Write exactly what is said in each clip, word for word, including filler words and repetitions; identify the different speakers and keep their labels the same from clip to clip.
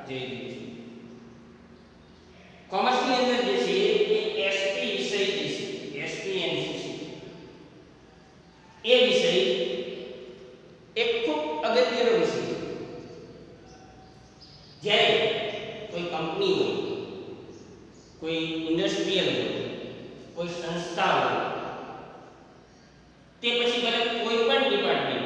Speaker 1: જોઈ લઈશું. કોમર્સની અંદર જે છે એ એસટી વિષય જે છે એસટી એનસીસી એ વિષય એક ખૂબ અગત્યનો વિષય છે. જ્યારે કોઈ કંપની હોય, કોઈ ઇન્ડસ્ટ્રીયલ હોય, કોઈ સંસ્થા હોય, તે પછી ભલે કોઈ પણ ડિપાર્ટમેન્ટ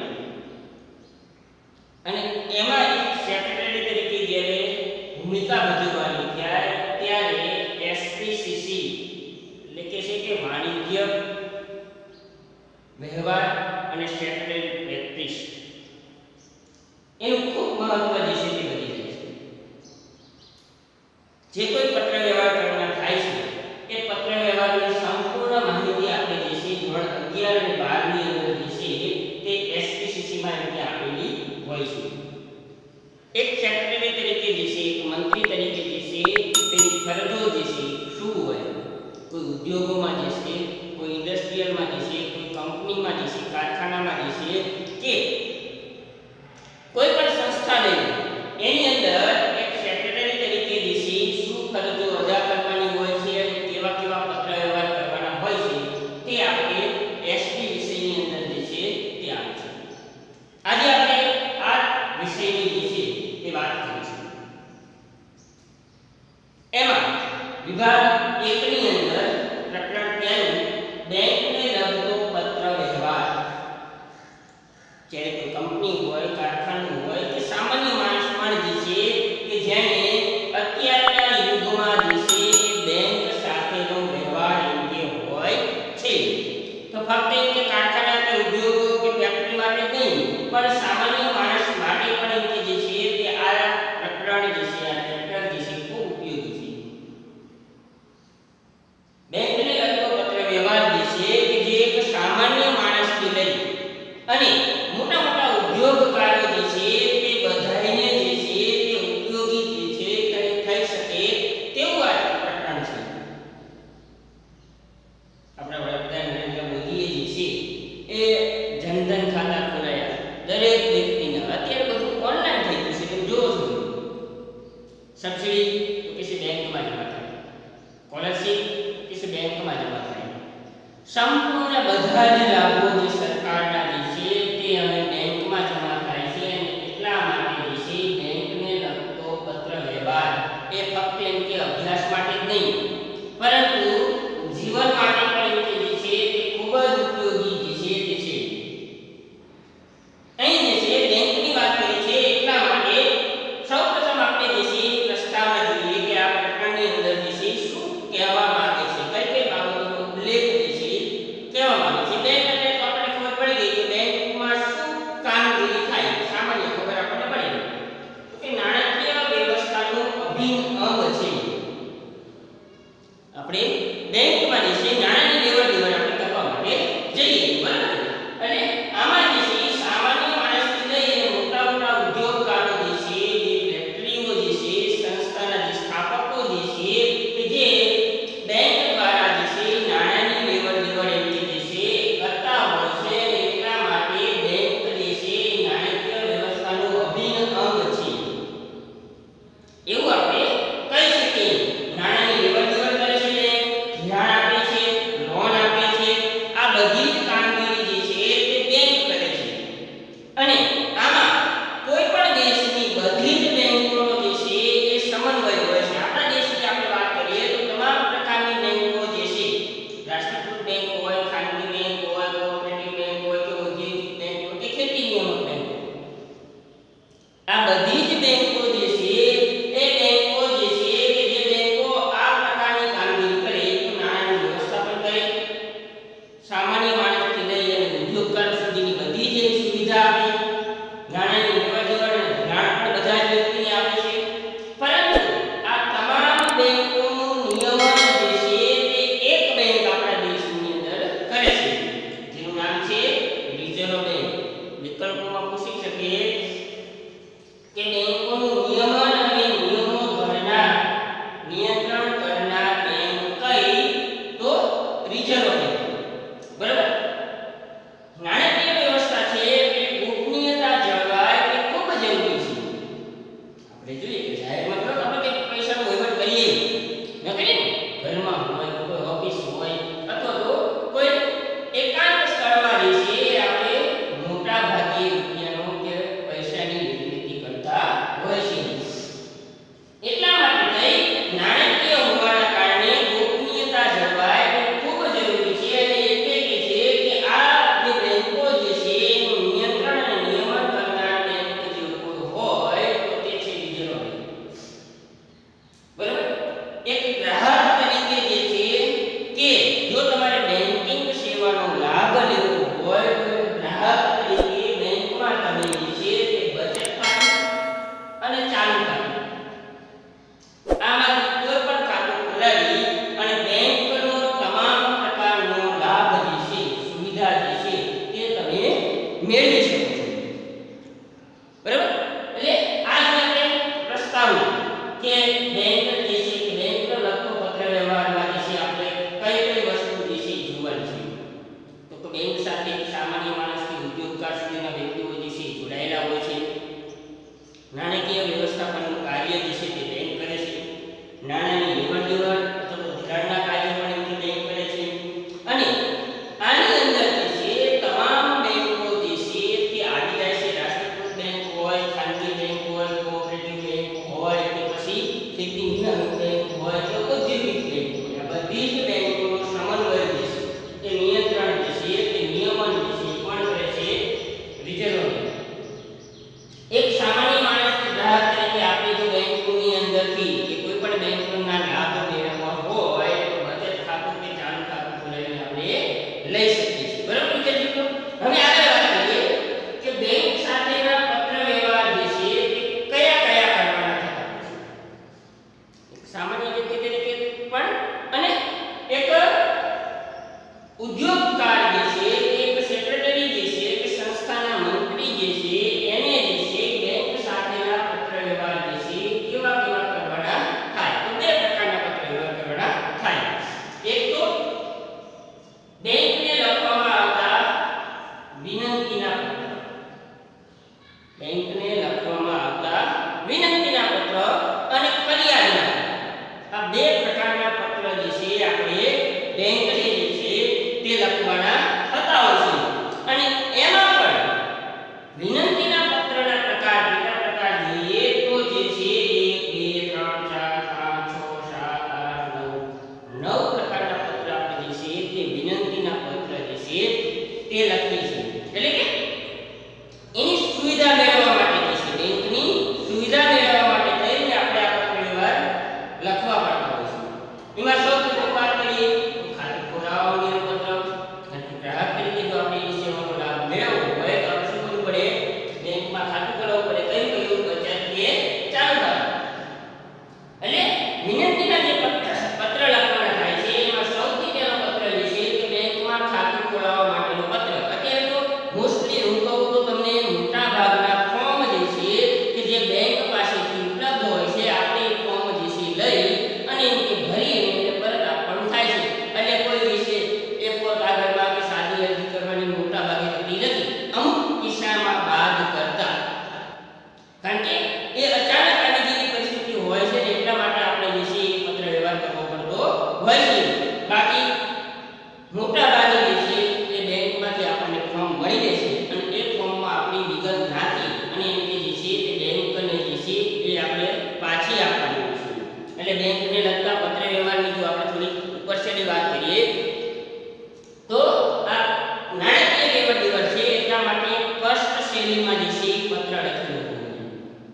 Speaker 1: અને એમાં એક સેક્રેટરી તરીકે જ્યારે ભૂમિકા ભજવવાની ત્યારે ત્યારે એસપીસીસી એટલે કે છે કે વાણિજ્ય વ્યવહાર અને સેક્રેટરી પ્રેક્ટિસ એનું ખૂબ મહત્વ જે છે તે વધી જાય છે. જે કોઈ પત્ર વ્યવહાર કરવાના થાય છે એ પત્ર વ્યવહારની સંપૂર્ણ માહિતી આપણે જે છે ધોરણ અગિયાર અને બાર ની અંદર જે છે તે એસપીસીસી માં એમને આપેલી હોય છે. એક સેક્રેટરી તરીકે જે છે એક મંત્રી તરીકે જે છે તેની ફરજો જે છે શું હોય, કોઈ ઉદ્યોગોમાં જે છે, કોઈ ઇન્ડસ્ટ્રીયલમાં જે છે, કોઈ કંપનીમાં જે છે, કારખાનામાં જે છે કે કોઈ પણ સંસ્થા લઈને એની અંદર એક સેક્રેટરી તરીકે જે છે શું ફરજો અદા કરવાની હોય છે અને કેવા કેવા પત્ર વ્યવહાર કરવાના હોય છે તે આપણે એસટી વિષયની અંદર જે છે તે આવે છે. આજે આપણે આ વિષયની જે છે એ વાત કરીશું. એમાં વિભાગ એક ની અંદર પ્રકરણ પહેલું બેંકને લગતો પત્ર વ્યવહાર. જ્યારે કોઈ કંપની હોય, કારખાનું હોય કે સામાન્ય માણસ પણ જે છે કે જેને અત્યારના યુગમાં જે છે એ બેંક સાથેનો વ્યવહાર એમકે હોય છે, તો ફક્ત એમ કે કારખાના કે ઉદ્યોગો કે ફેક્ટરી માટે નહીં પણ સામાન્ય માણસ માટે પણ એમકે જે છે તે આ પ્રકરણ જે છે આ ચેપ્ટર જે છે ખૂબ ઉપયોગી છે. બેંકને લગતો પત્ર વ્યવહાર જે છે કે જે એક સામાન્ય માણસથી લઈ અને મોટા મોટા ઉદ્યોગકારો જે છે તે બધાને જે છે તે ઉપયોગી જે છે થઈ શકે તેવું આ પ્રકરણ છે. આપણા વડાપ્રધાન નરેન્દ્ર મોદીએ જે છે એ જનધન ખાતા ખોલાયા દરેક વ્યક્તિને. અત્યારે બધું ઓનલાઈન થઈ ગયું છે, તમે જોવો છો. સબસિડી તો કિસી બેંકમાં જમા થાય, સ્કોલરશિપ કિસી બેંકમાં જમા થાય, સંપૂર્ણ બધા જ લાભો જે સરકારના જે છે તે હવે બેંકમાં જમા થાય છે. અને એટલા માટે જે છે બેંકને લગતો પત્ર વ્યવહાર એ ફક્ત એમ કે અભ્યાસ માટે જ નહીં પરંતુ જીવન માટે પણ એમ કે જે છે તે ખૂબ જ ઉપયોગી જે છે તે છે. અહીં જે છે બેંકની વાત કરી છે એટલા માટે સૌપ્રથમ આપણે જે છે પ્રસ્તાવના જોઈએ કે આ પ્રકરણની અંદર જે છે શું કહેવા માંગે છે, કઈ કઈ બાબતોનો ઉલ્લેખ જે છે કહેવા માંગે છે. બેંક એટલે જાહેર મતલબ આપણે કે પૈસાનો વહીવટ કરીએ ન કરીએ ને, ઘરમાં હોય કોઈ ઓફિસ હોય અથવા તો કોઈ એકાંત સ્થળમાં રહેશે આપણે મોટા ભાગે રૂપિયાનો કે પૈસાની લેતી કરતા હોય છે. એટલા માટે થઈ નાણાકીય હોવાના કારણે ગોપનીયતા જળવાય એ ખૂબ જરૂરી છે. અને એટલે કે છે કે આ જે બેંકો જે છે એનું નિયંત્રણ અને નિયમન કરનાર બેંક જે કોઈ હોય તો તે છે રિઝર્વ બેંક. બરાબર? એક ગ્રાહક તરીકે જે છે કે જો તમારે બેન્કિંગ સેવાનો લાભ લેવો હોય તો ગ્રાહક તરીકે બેંકમાં તમે જે છે તે બચત ખાતું અને ચાલુ ખાતું આમાં કોઈ પણ ખાતું ખોલાવી અને બેંકનો તમામ પ્રકારનો લાભ જે છે સુવિધા જે છે તે તમે મેળવી શકો છો. બરાબર? એટલે આ જે આપણે પ્રસ્તાવના કે બેંક જે છે કે બેંકનો લગતો પત્ર વ્યવહારમાં જે છે આપણે કઈ કઈ વસ્તુ જે છે જોવાની છે. તો તો બેંક સાથે સામાન્ય માણસથી ઉદ્યોગકાર સુધીના વ્યક્તિઓ જે છે જોડાયેલા હોય છે. નાણાકીય વ્યવસ્થાપનનું કાર્ય જે છે તે બેંક કરે છે. નાણાંની લેવડ દેવડ અથવા ધિરાણના કાર્ય પણ એમની બેંક કરે છે. અને આની અંદર જે છે તમામ બેંકો જે છે તે આવી જાય છે. રાષ્ટ્રીયકૃત બેંક હોય, ખાનગી બેંક હોય, કોઓપરેટિવ બેંક હોય કે પછી ખેતી નિયામક બેંક હોય કે ઔદ્યોગિક બેંક હોય, આ બધી જ બેંકોનો સમન્વય જે છે તે નિયંત્રણ જે છે તે નિયમન જે છે કોણ કરે છે? Reserve bank. એક સામાન્ય માણસ કે ગ્રાહક તરીકે આપણે જો બેંકોની અંદરથી કે કોઈ પણ બેંકના લાભ મેળવવા હોય તો બચત ખાતું કે ચાલુ ખાતું ખોલાવીને આપણે લઈ શકીએ છીએ. બરાબર વિદ્યાર્થી મિત્રો? હવે આગળ વાત કરીએ કે બેંક સાથેના પત્ર વ્યવહાર જે છે તે કયા કયા કરવાના થતા હોય છે. એક સામાન્ય વ્યક્તિ તરીકે પણ અને એક ઉદ્યોગકાર જે છે એક સેક્રેટરી જે છે કે સંસ્થાના મંત્રી જે છે એને જે છે બેંક સાથેના પત્ર વ્યવહાર જે છે કેવા કેવા કરવાના થાય. તો બે પ્રકારના પત્ર વ્યવહાર કરવાના થાય. એક તો બેંકને લખવામાં આવતા વિનંતીના પત્ર. બેંકને લખવામાં આવતા વિનંતીના પત્ર અને ફરિયાદના પત્ર. આ બે પ્રકારના પત્ર જે છે આપણે બેંકને જે છે તે લખવાના થતા હોય છે. અને એમાં પણ વિનંતીના પત્રના પ્રકાર કેટલા પ્રકાર જોઈએ તો જે છે એક બે ત્રણ ચાર પાંચ છ સાત આઠ નવ નવ પ્રકારના પત્ર આપણે જે છે તે વિનંતીના પત્ર જે છે તે લખીએ છીએ. એટલે કે એની સુવિધા મેળવવા માટે જે છે બેંકની સુવિધા મેળવવા માટે થઈને આપણે આ પત્ર વ્યવહાર લખવા પડતા હોય છે. એમાં સૌપ્રથમ વાત કરીએ તો ખાતું ખોલાવવા અંગેનું પત્ર. ગ્રાહક તરીકે જો આપણે એ સેવાનો લાભ મેળવવો હોય તો આપણે શું કરવું પડે? બેંકમાં ખાતું ખોલાવવું પડે. કયું કયું? બચત કે ચાલુ ખાતું. એટલે વિનંતીના જે પત્ર પત્ર લખવાના થાય છે એમાં સૌથી પહેલો પત્ર જે છે કે બેંકમાં ખાતું ખોલાવવા માટેનો પત્ર. અત્યારે તો મોસ્ટલી હું કહું તો તમને મોટા ભાગના ફોર્મ જે છે કે જે બેંક પાસેથી ઉપલબ્ધ હોય છે આપણે એ ફોર્મ જે છે લઈ અને એને ભરી અને પરત આપવાનું થાય છે. એટલે કોઈ વિશે એ ફોર કાગળમાં કે સાદી અરજી કરવાની મોટા ભાગે થતી નથી. અમુક કિસ્સામાં બાદ કરતા. કારણ કે એ અચાનક આવી જેવી પરિસ્થિતિ હોય છે એટલા માટે આપણે જે છે એ પત્ર વ્યવહાર કરવો પડતો હોય છે. બાકી મોટા ભાગે જે છે એ બેંકમાંથી આપણને ફોર્મ મળી રહે છે અને એ ફોર્મમાં આપણી વિગત નાખી અને એની જે છે તે બેંકને જે છે એ આપણે પાછી આપવાની હોય છે. એટલે બેંકને લગતા પત્ર વ્યવહારની જો આપણે થોડી ઉપરછેડી વાત કરીએ તો આ નાણાકીય લેવડ દેવડ છે એટલા માટે સ્પષ્ટ શૈલીમાં જે છે પત્ર લખેલો હોવો જોઈએ.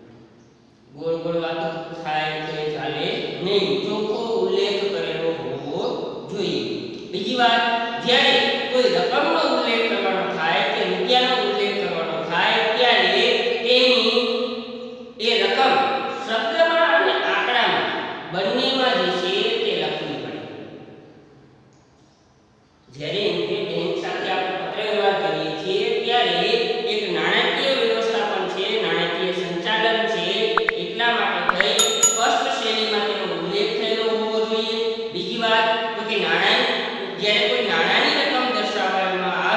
Speaker 1: ગોળ ગોળ વાતો થાય તો એ ચાલે નહીં. ચોખ્ખો ઉલ્લેખ કરેલો હોવો જોઈએ. બીજી વાત, જ્યારે કોઈ રકમનો ઉલ્લેખ કરવાનો થાય કે રૂપિયાનો ઉલ્લેખ કરવાનો થાય ત્યારે તેની એ રકમ શબ્દમાં અને આંકડામાં બંનેમાં જે છે તે લખવી પડે. જ્યારે એમ કે બેંક સાથે આપણે પત્ર વ્યવહાર કરીએ છીએ ત્યારે એક નાણાકીય વ્યવસ્થાપન છે, નાણાકીય સંચાલન છે. એટલા માટે થઈ સ્પષ્ટ શૈલીમાં તેનો ઉલ્લેખ થયેલો હોવો જોઈએ. બીજી વાત તો કે નાણાં જ્યારે કોઈ નાણાંની રકમ દર્શાવવામાં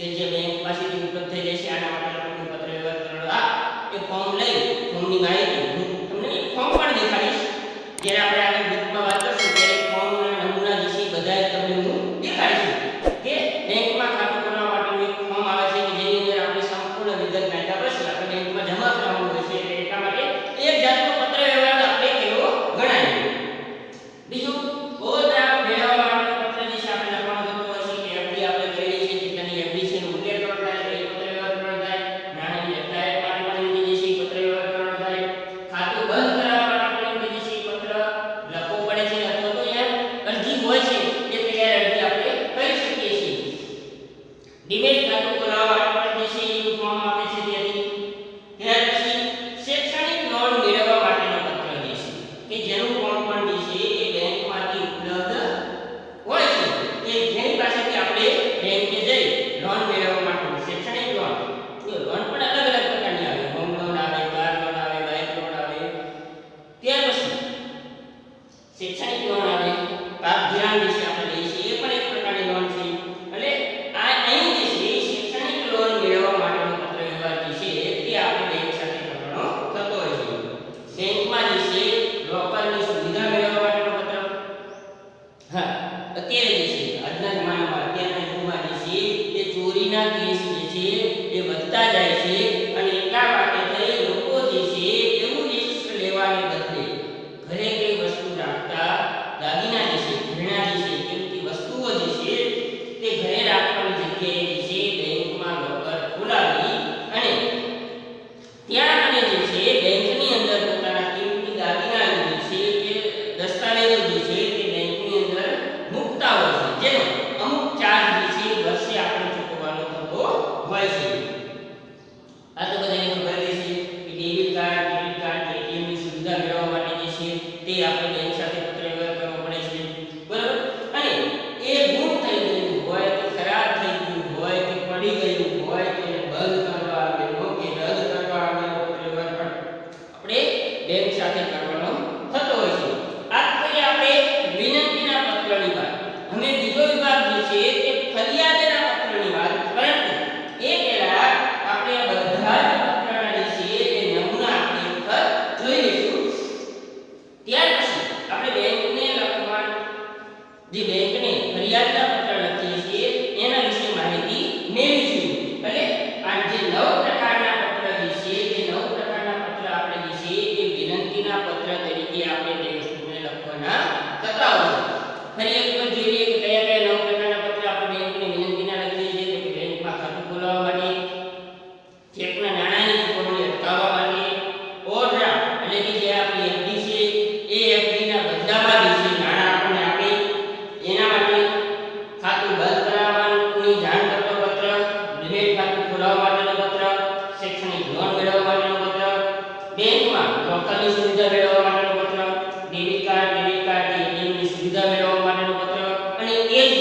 Speaker 1: કે જે બેંક પાસેથી ઉપલબ્ધ થઈ જશે આના માટે આપણે પત્ર વ્યવહાર કરાવવાનો આ એ ફોર્મ લઈ ફોર્મની માહિતી હું તમને એક ફોર્મ પણ દેખાડીશ જ્યારે આપણે આગળ બુકમાં વાત કરશું ત્યારે ફોર્મના નમૂના જે છે બધા તમને હું દેખાડીશ કે બેંકમાં ખાતું બનાવવા માટેનું એક ફોર્મ આવે છે કે જેની અંદર આપણે સંપૂર્ણ વિગત નાખ્યા પછી આપણે બેંકમાં જમા કરાવવાનું હોય છે એટલે એટલા માટે એક જાતનો પત્ર વ્યવહાર આપણે કેવો ગણાય. બીજું ઓવરડ્રાફ્ટ મેળવવા માટેનો પત્ર જે છે આપણે લખવાનો થતો હોય છે કે એફડી આપણે કરેલી છે કેટલાની એફડી છે એનો ઉલ્લેખ કરવાનો થાય એટલે પત્ર વ્યવહાર કરવાનો થાય. નાણાંની અટકાયત માટે પણ જે છે પત્ર વ્યવહાર કરવાનો થાય. ખાતું બંધ કરાવવા માટે પણ જે છે પત્ર લખવો પડે છે અથવા તો યાર અરજી હોય છે એ તૈયાર અરજી આપણે કરી શકીએ છીએ. ડીમેટ ખાતું ખોલાવવા માટે પણ જે છે એ ફોર્મ આપે છે ત્યાંથી. ત્યાર પછી શૈક્ષણિક લોન મેળવવા માટેનો પત્ર જે છે કે જેનું ફોર્મ પણ જે છે એ બેંકમાંથી ઉપલબ્ધ હોય છે કે જેની પાસેથી આપણે બેંકે જઈ લોન મેળવવા માટે શૈક્ષણિક લોન તો લોન પણ અલગ અલગ પ્રકારની આવે હોમ લોન આવે કાર લોન આવે બાઇક લોન આવે. ત્યાર પછી શૈક્ષણિક લોન આવે પાક ધિરાણ જે છે આપણે લઈએ છીએ એ પણ એક પ્રકારની લોન છે. એટલે આ અહીં જે છે શૈક્ષણિક લોન મેળવવા માટેનો પત્ર વ્યવહાર જે છે તે આપણે બેંક સાથે કરવાનો થતો હોય છે. બેંકમાં જે છે લોકરની સુવિધા મેળવવા માટેનો પત્ર હા અત્યારે જે છે આજના જમાનામાં અત્યારના યુગમાં જે છે એ ચોરીના કેસ જે છે એ વધતા જાય છે અને એટલા માટે થઈ લોકો જે છે એવું રિસ્ક લેવાને બદલે ઘરે કઈ વસ્તુ રાખતા દાગીના જે છે ઘરેણા જે છે કિંમતી વસ્તુઓ જે છે તે ઘરે રાખવાની જગ્યાએ જે છે બેંકમાં લોકર ખોલાવી અને ત્યાં અને જે છે બેંકની અંદર પોતાના કિંમતી દાગીના જે છે કે દસ્તાવેજો જે છે તે બેંકની અંદર મૂકતા હોય છે જેનો અમુક ચાર્જ જે છે વર્ષે આપણે ચૂકવવાનો થતો હોય છે. આ તો બધાને ખબર જ છે કે ડેબિટ કાર્ડ ક્રેડિટ કાર્ડ કે એટીએમ ની સુવિધા મેળવવા માટે જે છે તે આપણે બેંક સાથે પત્ર વ્યવહાર કરવો પડે છે બરાબર. અને એ ગુમ થઈ ગયું હોય કે ખરાબ થઈ ગયું હોય કે પડી ગયું હોય કે એને બંધ કરવા આગળનો કે રદ કરવા આગળનો પત્ર વ્યવહાર પણ આપણે બેંક સાથે કરવાનો થતો હોય છે. આ તો આપણે વિનંતીના પત્રની વાત. હવે બીજો વિભાગ જે છે તે ફરિયાદના પત્રની વાત. પરંતુ એ પહેલા આપણે આ બધા જ પત્રના જે છે એ નમૂના આપણે એક વખત જોઈ લઈશું. ત્યાર પછી આપણે બેંકને લખવા જે બેંકને ફરિયાદના પત્ર લખીએ છીએ એના વિશે માહિતી મેળવીશું. એટલે આ જે નવ પ્રકારના પત્ર જે છે તે નવ પ્રકારના પત્ર આપણે જે છે એ વિનંતીના પત્ર તરીકે આપણે તે વસ્તુને લખવાના થતા હોય છે. ફરી એક વખત જોઈએ કે કયા કયા નવ પ્રકારના પત્ર આપણે બેંકને વિનંતીના લખીએ છીએ તો કે બેંકમાં ખાતું ખોલાવવા માટે, ચેકના નાણાંની ચૂકવણી અટકાવવા માટે, ઓવરડ્રાફ્ટ એટલે કે જે આપણી એફડી છે એ એફડી ના બદલામાં જે છે નાણાં આપણને આપે એના માટે, ખાતું બંધ કરાવવાની જાણ કરતો પત્ર, ડિમેટ ખાતું ખોલાવવા માટેનો પત્ર, શૈક્ષણિક લોન મેળવવા માટેનો પત્ર, બેંકમાં લોકરની સુવિધા મેળવવા માટેનો પત્ર, ડેબિટ કાર્ડ ક્રેડિટ કાર્ડ કે એટીએમ ની સુવિધા મેળવવા માટેનો પત્ર અને એ જ